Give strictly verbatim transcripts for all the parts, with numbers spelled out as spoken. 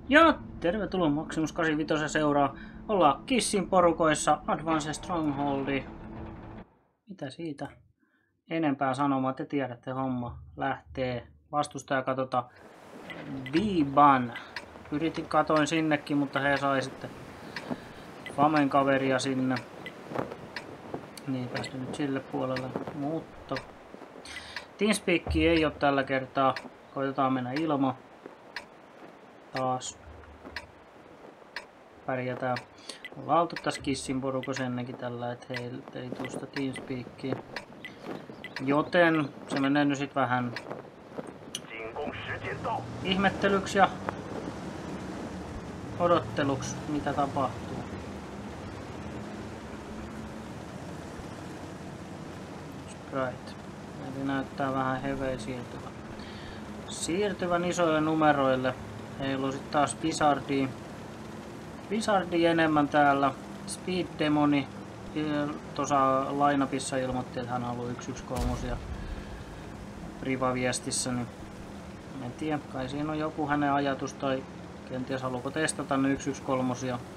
Ja tervetuloa Maximus kahdeksankymmentäviisi seuraa. Ollaan Kissin porukoissa Advance Strongholdi. Mitä siitä? Enempää sanomaa, te tiedätte homma lähtee. Vastustaja katota V-Ban. Yritin katoin sinnekin, mutta he sai sitten Famen kaveria sinne. Niin päästy nyt sille puolelle, mutta Teamspeak ei ole tällä kertaa. Koitetaan mennä ilman. Taas pärjätään. Ollaan oltu tässä Kissin porukossa ennenkin tällä, että heiltä ei tule sitä Teamspeakia. Joten se menee nyt sit vähän ihmettelyksi ja odotteluksi, mitä tapahtuu. Sprite. Eli näyttää vähän heveä siirtyvän. Siirtyvän isoille numeroille. Heillä on sit taas Wizardia. Wizardia enemmän täällä. Speed Demoni. Tuossa lainapissa ilmoitti, että hän on ollut yksi yksi kolme Priva-viestissä. Niin en tiedä, kai siinä on joku hänen ajatus tai kenties haluuko testata ne yksi yksi kolme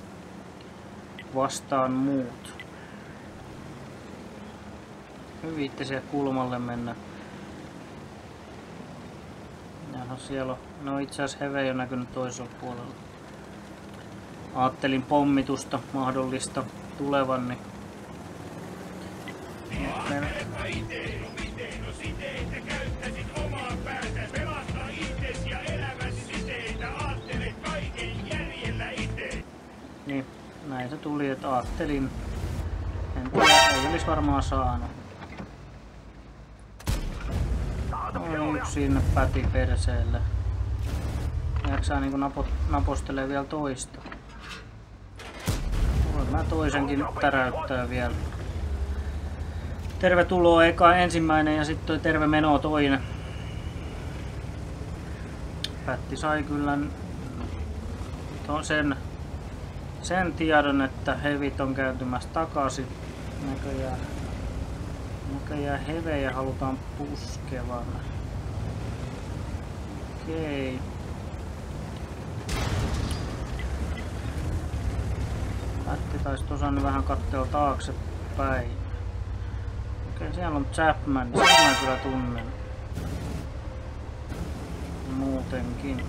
vastaan muut. Hyvitte siellä kulmalle mennä. Jaha, siellä on. No itse asiassa Heve ei ole näkynyt toisella puolella. Aattelin pommitusta mahdollista tulevan, niin niin, näin se tuli, että aattelin. En tiedä, ei olisi varmaan saanut. No, yksi sinne päti perseelle. Jaksaa niinku napo, napostelee vielä toista. Voin mä toisenkin täräyttää vielä. Tervetuloa eka ensimmäinen ja sitten toi terve meno toinen. Pätti sai kyllä sen, sen tiedon, että hevit on kääntymässä takaisin. Näköjään, näköjään hevejä halutaan puskevan. Okei. Pätti taisi osannut vähän katsella taaksepäin. Okei, siellä on Chapman, sen mä kyllä tunnen. Muutenkin.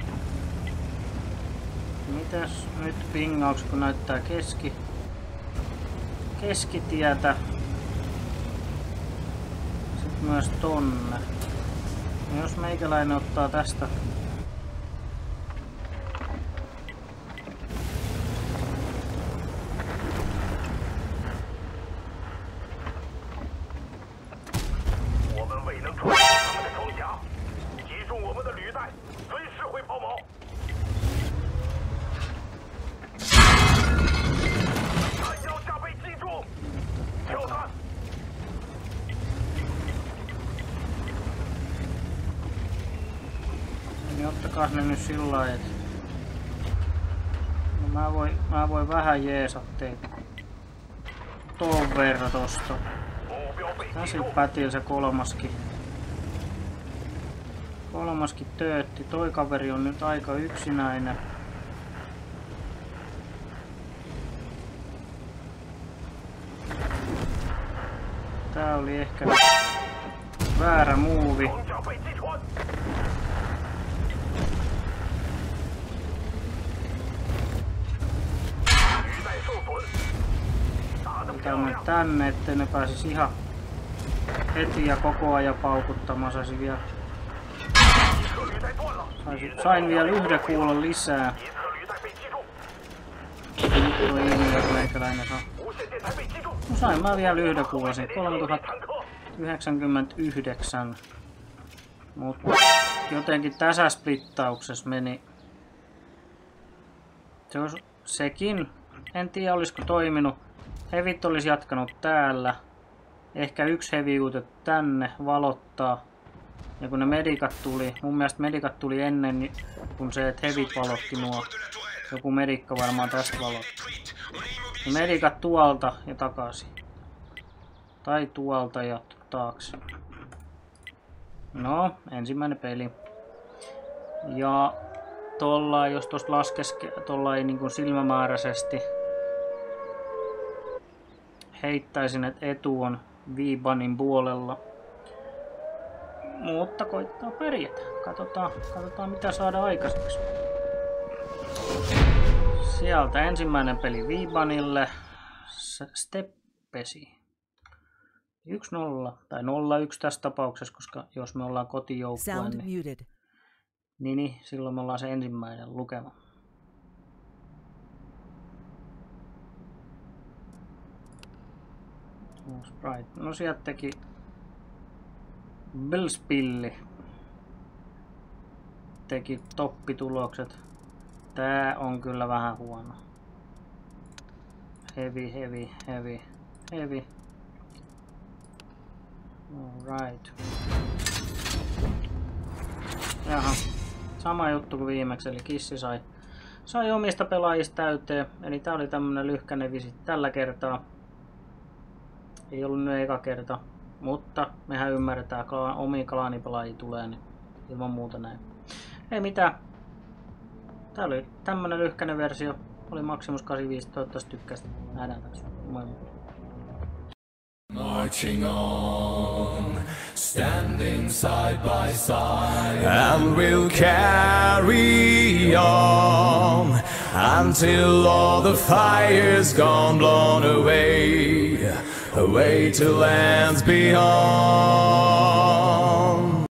Mitäs nyt pingauks, kun näyttää keski... keskitietä. Sitten myös tonne. Ja jos meikäläinen ottaa tästä... Ottakaa ne nyt sillä lailla, että no mä voin, mä voin vähän jeesata teitä. Tuon verran tosta. Tässä pätil se kolmaskin. Kolmaskin töötti. Toi kaveri on nyt aika yksinäinen. Tää oli ehkä väärä muuvi. Tänne, tänne, ettei ne pääsis ihan heti ja koko ajan paukuttamaan. Saisin vielä, saisin, sain vielä yhden kuulon lisää. Nyt voi ilmiö, meikäläinen saa. No sain mä vielä yhden kuulon, kolmetuhatta yhdeksänkymmentäyhdeksän. Mutta jotenkin tässä splittauksessa meni. Se olisi sekin. En tiedä olisiko toiminut. Hevit olisi jatkanut täällä. Ehkä yksi hevi uutettu tänne valottaa. Ja kun ne medikat tuli, mun mielestä medikat tuli ennen niin kun se, että hevit valotti nuo. Joku medikka varmaan tästä valotti. Ja medikat tuolta ja takaisin. Tai tuolta ja taakse. No, ensimmäinen peli. Ja Tollain, jos tosta laskeske, tollain niin kuin silmämääräisesti heittäisin, että etu on V-Bunin puolella. Mutta koittaa pärjätä. Katsotaan, katsotaan mitä saadaan aikaiseksi. Sieltä ensimmäinen peli V-Bunille. Steppesi. yksi nolla tai nolla yksi tässä tapauksessa, koska jos me ollaan kotijoukkue, niin, niin, niin silloin me ollaan se ensimmäinen lukema. No, Sprite. No sieltä teki Billspilli. Teki toppitulokset. Tää on kyllä vähän huono. Heavy, heavy, heavy, heavy. Alright. Jaha. Sama juttu kuin viimeksi, eli Kissi sai, sai omista pelaajista täyteen. Eli tää oli tämmönen lyhkäinen visit tällä kertaa. Ei ollut nyt eka kerta. Mutta mehän ymmärretään, että omia klaanipelaajia tulee, niin ilman muuta näin. Ei mitään. Tää oli tämmönen lyhkäinen versio. Oli Maximus kahdeksankymmentäviisi, toivottavasti tykkäsit. Nähdään taas. Moi moi. Marching on, standing side by side, and we'll carry on until all the fire's gone, blown away, away to lands beyond.